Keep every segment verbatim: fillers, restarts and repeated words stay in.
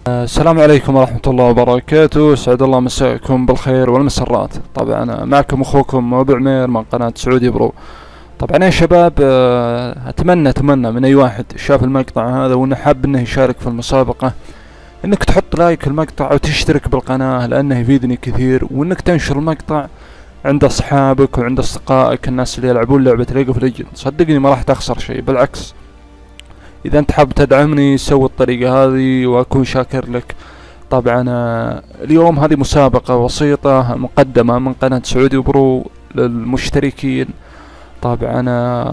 السلام عليكم ورحمة الله وبركاته. سعد الله مساءكم بالخير والمسرات. طبعا أنا معكم أخوكم أبو عمير من قناة سعودي برو. طبعا يا شباب، أتمنى أتمنى من أي واحد شاف المقطع هذا وإنه حاب إنه يشارك في المسابقة إنك تحط لايك المقطع وتشترك بالقناة، لأنه يفيدني كثير، وإنك تنشر المقطع عند أصحابك وعند أصدقائك الناس اللي يلعبون لعبة ليج اوف ليجند. صدقني ما راح تخسر شيء، بالعكس إذا أنت حاب تدعمني سوي الطريقة هذه وأكون شاكر لك. طبعا اليوم هذه مسابقة بسيطة مقدمة من قناة سعودي برو للمشتركين طبعا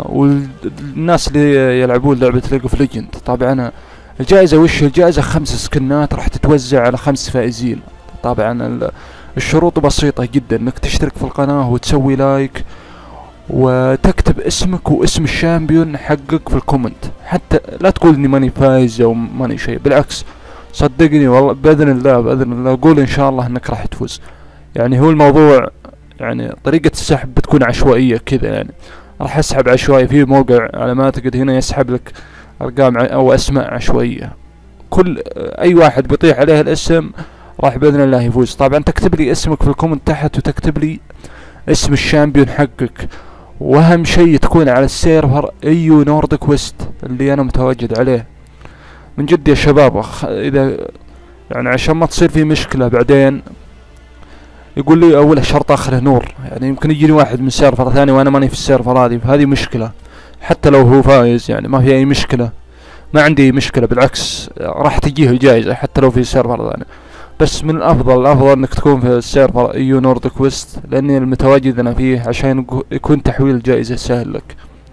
والناس اللي يلعبون لعبة ليج اوف ليجند. طبعا الجائزة وش الجائزة؟ خمس سكنات راح تتوزع على خمس فائزين. طبعا الشروط بسيطة جدا، انك تشترك في القناة وتسوي لايك وتكتب اسمك واسم الشامبيون حقك في الكومنت، حتى لا تقول اني ماني فايز او ماني شيء، بالعكس صدقني والله باذن الله باذن الله قول ان شاء الله انك راح تفوز. يعني هو الموضوع يعني طريقة السحب بتكون عشوائية كذا، يعني راح اسحب عشوائي في موقع على ما اعتقد هنا يسحب لك ارقام او اسماء عشوائية، كل اي واحد بيطيح عليه الاسم راح باذن الله يفوز. طبعا تكتب لي اسمك في الكومنت تحت وتكتب لي اسم الشامبيون حقك، واهم شيء تكون على السيرفر ايو نورديك ويست اللي انا متواجد عليه. من جد يا شباب اذا يعني عشان ما تصير في مشكلة بعدين يقول لي اول شرط اخره نور، يعني يمكن يجيني واحد من سيرفر ثاني وانا ماني في السيرفر هذه، فهذه مشكلة. حتى لو هو فايز يعني ما في اي مشكلة، ما عندي مشكلة، بالعكس راح تجيه الجائزة حتى لو في سيرفر ثاني. بس من الافضل الافضل انك تكون في السيرفر ايو نورديك ويست، لاني المتواجد انا فيه عشان يكون تحويل الجائزة سهل لك.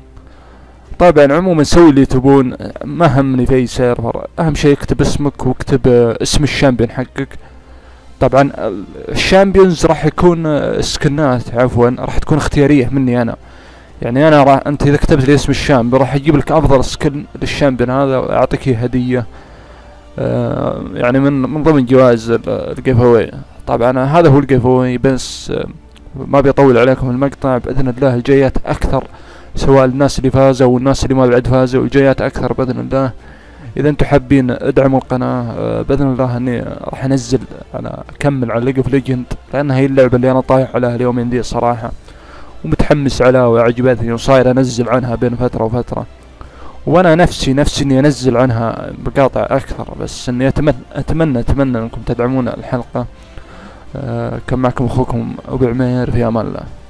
طبعا عموما سوي اللي تبون، ما همني في اي سيرفر، اهم شيء اكتب اسمك واكتب اسم الشامبيون حقك. طبعا الشامبيونز راح يكون سكنات، عفوا راح تكون اختيارية مني انا، يعني انا راح انت اذا كتبت لي اسم الشامبيون راح اجيب لك افضل سكن للشامبيون هذا واعطيك هدية آه يعني من من ضمن جوائز الجيف اواي. طبعا هذا هو الجيف اواي، بس آه ما بيطول عليكم المقطع. باذن الله الجايات اكثر، سواء الناس اللي فازوا والناس اللي ما بعد فازوا، الجايات اكثر باذن الله. اذا انتم حابين ادعموا القناه آه باذن الله اني راح انزل انا اكمل على ليج اوف ليجند، لان هي اللعبه اللي انا طايح عليها اليومين دي صراحه، ومتحمس عليها وعجبتني وصاير انزل عنها بين فتره وفتره، وانا نفسي نفسي اني انزل عنها مقاطع اكثر، بس اني اتمنى اتمنى اتمنى انكم تدعمون الحلقه. آه كان معكم اخوكم ابو عمير، في امان الله.